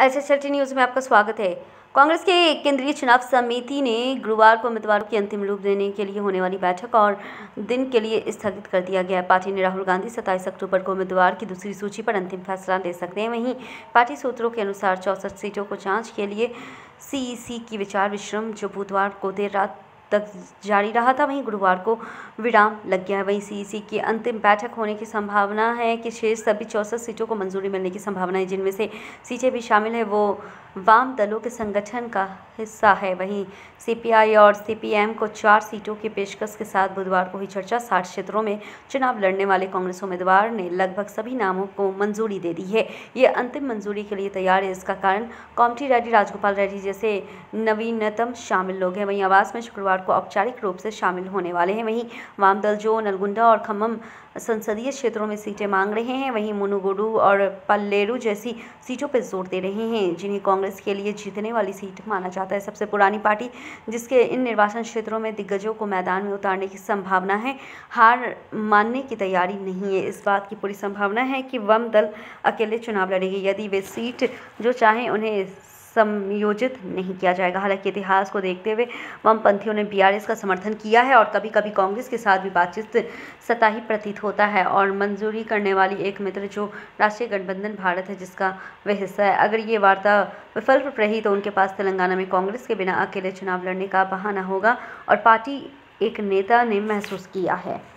SSLT news में आपका स्वागत है। कांग्रेस के केंद्रीय चुनाव समिति ने गुरुवार को उम्मीदवारों की अंतिम रूप देने के लिए होने वाली बैठक और दिन के लिए स्थगित कर दिया गया है। पार्टी ने राहुल गांधी 27 अक्टूबर को उम्मीदवार की दूसरी सूची पर अंतिम फैसला ले सकते हैं। वहीं पार्टी सूत्रों के अनुसार 64 सीटों को जांच के लिए CEC की विचार विश्राम जो बुधवार को देर रात तक जारी रहा था, वहीं गुरुवार को विराम लग गया है। वहीं CEC की अंतिम बैठक होने की संभावना है कि शेष सभी 64 सीटों को मंजूरी मिलने की संभावना है, जिनमें से सीटें भी शामिल है वो वाम दलों के संगठन का हिस्सा है। वहीं CPI और CPM को 4 सीटों की पेशकश के साथ बुधवार को हुई चर्चा 60 क्षेत्रों में चुनाव लड़ने वाले कांग्रेस उम्मीदवार ने लगभग सभी नामों को मंजूरी दे दी है। ये अंतिम मंजूरी के लिए तैयार है। इसका कारण कोमटी रेड्डी, राजगोपाल रेड्डी जैसे नवीनतम शामिल लोग हैं। वहीं आवास में शुक्रवार को औपचारिक रूप से शामिल होने वाले हैं। वहीं वाम दल जो नलगुंडा और खम्मम संसदीय क्षेत्रों में सीटें मांग रहे हैं, वहीं मुनुगोडु और पल्लेरू जैसी सीटों पर जोर दे रहे हैं, जिन्हें कांग्रेस के लिए जीतने वाली सीट माना जाता है। सबसे पुरानी पार्टी जिसके इन निर्वाचन क्षेत्रों में दिग्गजों को मैदान में उतारने की संभावना है, हार मानने की तैयारी नहीं है। इस बात की पूरी संभावना है कि वाम दल अकेले चुनाव लड़ेगी यदि वे सीट जो चाहें उन्हें समयोजित नहीं किया जाएगा। हालांकि इतिहास को देखते हुए वामपंथियों ने BRS का समर्थन किया है और कभी कभी कांग्रेस के साथ भी बातचीत सतही प्रतीत होता है और मंजूरी करने वाली एक मित्र जो राष्ट्रीय गठबंधन भारत है जिसका वह हिस्सा है। अगर ये वार्ता विफल रही तो उनके पास तेलंगाना में कांग्रेस के बिना अकेले चुनाव लड़ने का बहाना होगा और पार्टी एक नेता ने महसूस किया है।